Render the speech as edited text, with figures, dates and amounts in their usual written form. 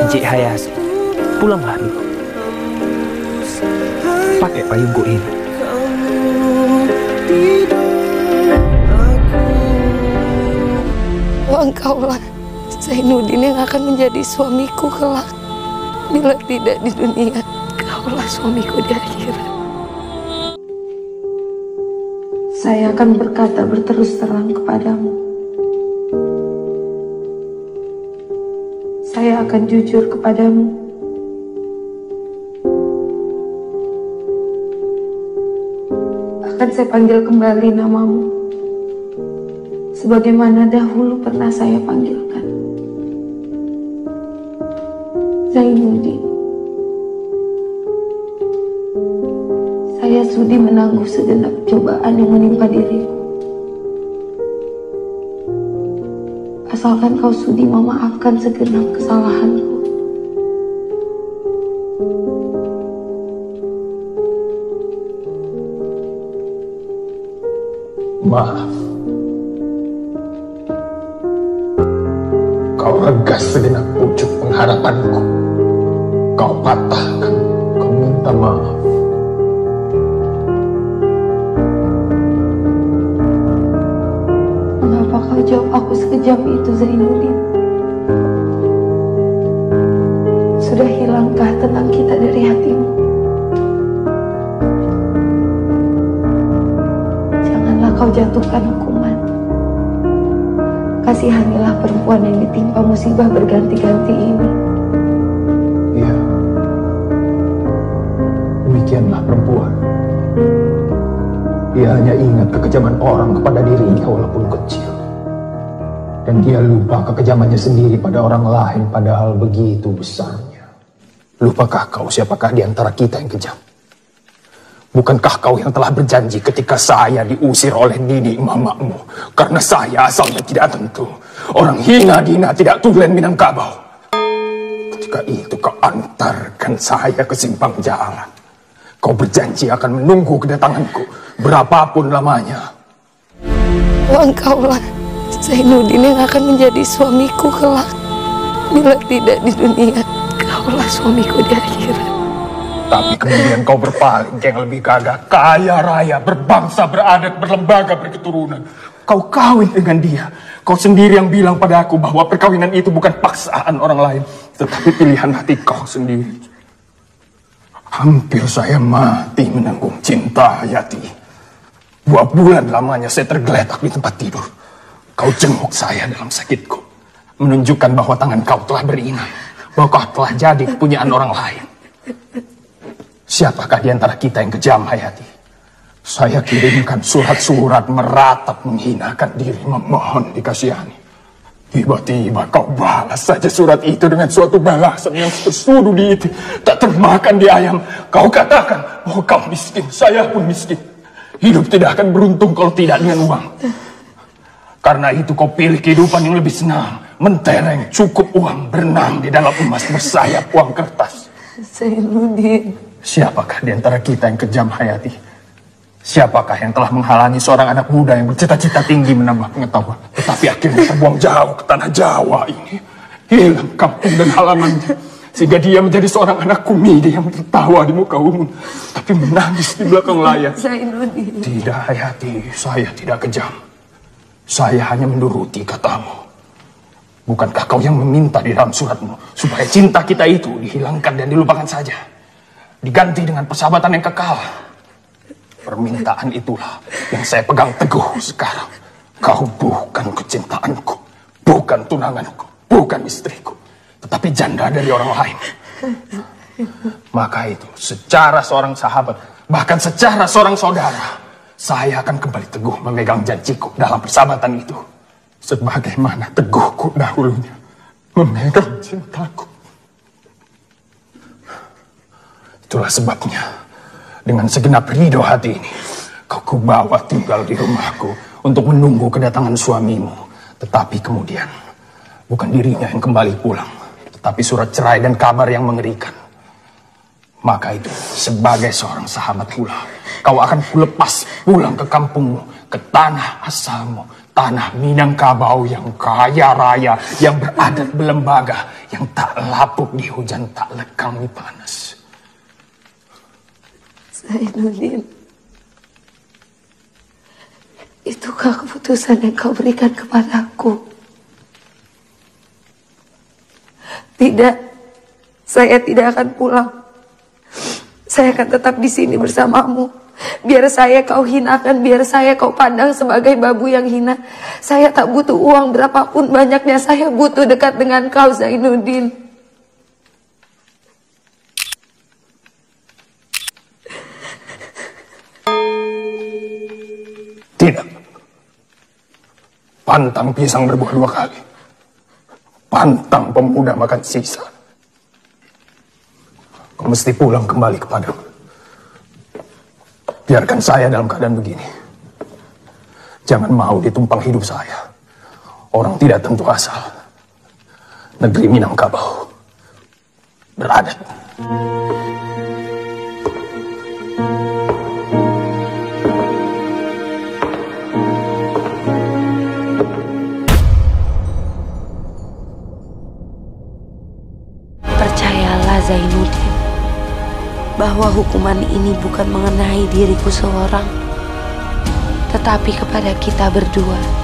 Encik Hayati, pulanglah dulu. Pakai payungku ini. Engkaulah Zainuddin yang akan menjadi suamiku kelak. Bila tidak di dunia, engkaulah suamiku di akhirat. Saya akan berkata berterus terang kepadamu. Saya akan jujur kepadamu. Akan saya panggil kembali namamu, sebagaimana dahulu pernah saya panggilkan. Zainuddin. Saya sudi menangguh segenap cobaan yang menimpa diriku. Asalkan kau sudi memaafkan segenap kesalahanku. Maaf. Kau regas segenap pucuk pengharapanku. Kau patahkan. Kau minta maaf. Mengapa kau jawab aku sekejam itu, Zainuddin? Sudah hilangkah tenang kita dari hatimu? Janganlah kau jatuhkan hukuman. Kasihanilah perempuan yang ditimpa musibah berganti-ganti ini. Iya. Demikianlah perempuan. Dia hanya ingat kekejaman orang kepada dirinya walaupun kecil. Dan dia lupa kekejamannya sendiri pada orang lain padahal begitu besarnya. Lupakah kau siapakah di antara kita yang kejam? Bukankah kau yang telah berjanji ketika saya diusir oleh Nini mamamu? Karena saya asalnya tidak tentu. Orang hina dina tidak tulen Minangkabau. Ketika itu kau antarkan saya ke simpang jalan. Kau berjanji akan menunggu kedatanganku berapapun lamanya. Engkaulah Zainuddin yang akan menjadi suamiku kelak. Bila tidak di dunia, engkaulah suamiku di akhirat. Tapi kemudian kau berpaling ke yang lebih gagah, kaya raya, berbangsa, beradat, berlembaga, berketurunan. Kau kawin dengan dia. Kau sendiri yang bilang pada aku bahwa perkawinan itu bukan paksaan orang lain, tetapi pilihan hati kau sendiri. Hampir saya mati menanggung cinta Hayati. 2 bulan lamanya saya tergeletak di tempat tidur. Kau jenguk saya dalam sakitku, menunjukkan bahwa tangan kau telah beringat, bahwa kau telah jadi kepunyaan orang lain. Siapakah di antara kita yang kejam, Hayati? Saya kirimkan surat-surat meratap menghinakan diri, memohon dikasihani. Tiba-tiba kau balas saja surat itu dengan suatu balasan yang tersudu di itu, tak termakan di ayam. Kau katakan bahwa kau miskin, saya pun miskin. Hidup tidak akan beruntung kalau tidak dengan uang. Karena itu kau pilih kehidupan yang lebih senang, mentereng, cukup uang, berenang di dalam emas bersayap uang kertas. Zainuddin. Siapakah di antara kita yang kejam, Hayati? Siapakah yang telah menghalangi seorang anak muda yang bercita-cita tinggi menambah pengetahuan, tetapi akhirnya terbuang jauh ke tanah Jawa ini, hilang kampung dan halamannya, sehingga dia menjadi seorang anak kumidi yang tertawa di muka umum, tapi menangis di belakang layar. Zainuddin. Tidak, Hayati, saya tidak kejam. Saya hanya menuruti katamu. Bukankah kau yang meminta di dalam suratmu supaya cinta kita itu dihilangkan dan dilupakan saja, diganti dengan persahabatan yang kekal? Permintaan itulah yang saya pegang teguh sekarang. Kau bukan kecintaanku, bukan tunanganku, bukan istriku, tetapi janda dari orang lain. Maka itu, secara seorang sahabat, bahkan secara seorang saudara, saya akan kembali teguh memegang janjiku dalam persahabatan itu, sebagaimana teguhku dahulunya memegang cintaku. Itulah sebabnya, dengan segenap ridho hati ini, kau kubawa tinggal di rumahku untuk menunggu kedatangan suamimu. Tetapi kemudian, bukan dirinya yang kembali pulang, tetapi surat cerai dan kabar yang mengerikan. Maka itu, sebagai seorang sahabat pula, kau akan kulepas pulang ke kampungmu, ke tanah asalmu, Tanah Minangkabau yang kaya raya, yang beradat belembaga, yang tak lapuk di hujan, tak lekang di panas. Zainuddin, itukah keputusan yang kau berikan kepadaku? Tidak, saya tidak akan pulang. Saya akan tetap di sini bersamamu. Biar saya kau hinakan, biar saya kau pandang sebagai babu yang hina. Saya tak butuh uang berapapun banyaknya, saya butuh dekat dengan kau, Zainuddin. Tidak. Pantang pisang berbuah 2 kali. Pantang pemuda makan sisa. Kau mesti pulang kembali kepadaku. Biarkan saya dalam keadaan begini. Jangan mau ditumpang hidup saya. Orang tidak tentu asal. Negeri Minangkabau beradat. Percayalah Zainuddin, bahwa hukuman ini bukan mengenai diriku seorang, tetapi kepada kita berdua.